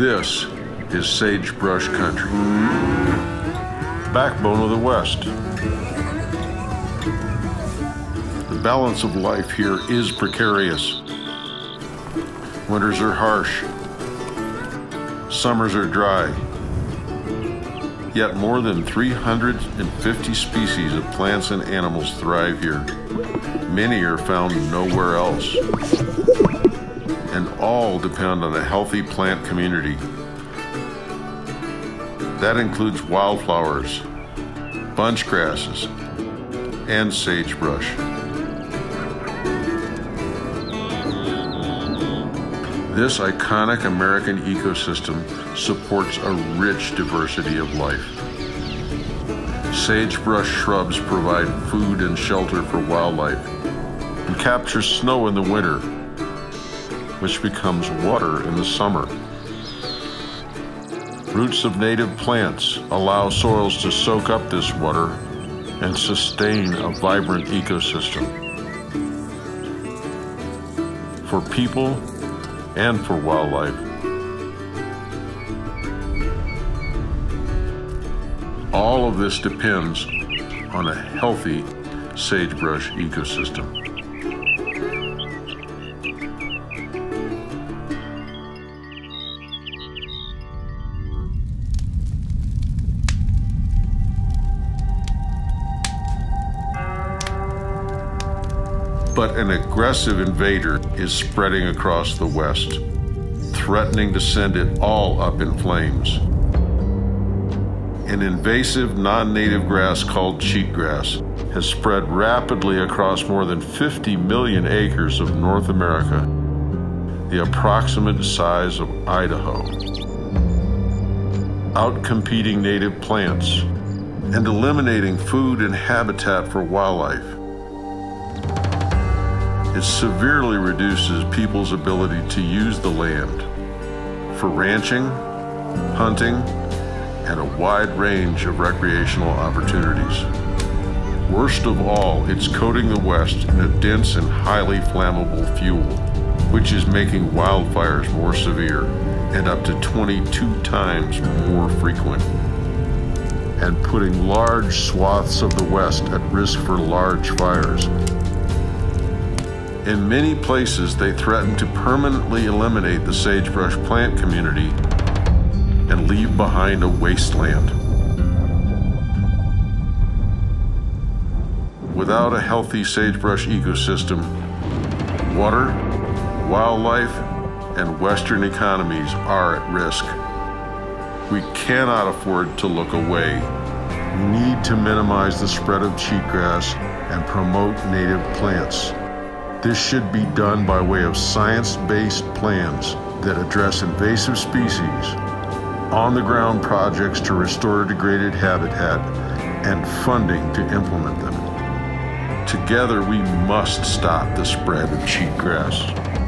This is sagebrush country, backbone of the West. The balance of life here is precarious. Winters are harsh, summers are dry, yet more than 350 species of plants and animals thrive here. Many are found nowhere else, and all depend on a healthy plant community. That includes wildflowers, bunch grasses, and sagebrush. This iconic American ecosystem supports a rich diversity of life. Sagebrush shrubs provide food and shelter for wildlife and capture snow in the winter, which becomes water in the summer. Roots of native plants allow soils to soak up this water and sustain a vibrant ecosystem for people and for wildlife. All of this depends on a healthy sagebrush ecosystem. But an aggressive invader is spreading across the West, threatening to send it all up in flames. An invasive non-native grass called cheatgrass has spread rapidly across more than 50 million acres of North America, the approximate size of Idaho, outcompeting native plants and eliminating food and habitat for wildlife. It severely reduces people's ability to use the land for ranching, hunting, and a wide range of recreational opportunities. Worst of all, it's coating the West in a dense and highly flammable fuel, which is making wildfires more severe and up to 22 times more frequent, and putting large swaths of the West at risk for large fires. In many places, they threaten to permanently eliminate the sagebrush plant community and leave behind a wasteland. Without a healthy sagebrush ecosystem, water, wildlife, and Western economies are at risk. We cannot afford to look away. We need to minimize the spread of cheatgrass and promote native plants. This should be done by way of science-based plans that address invasive species, on-the-ground projects to restore degraded habitat, and funding to implement them. Together, we must stop the spread of cheatgrass.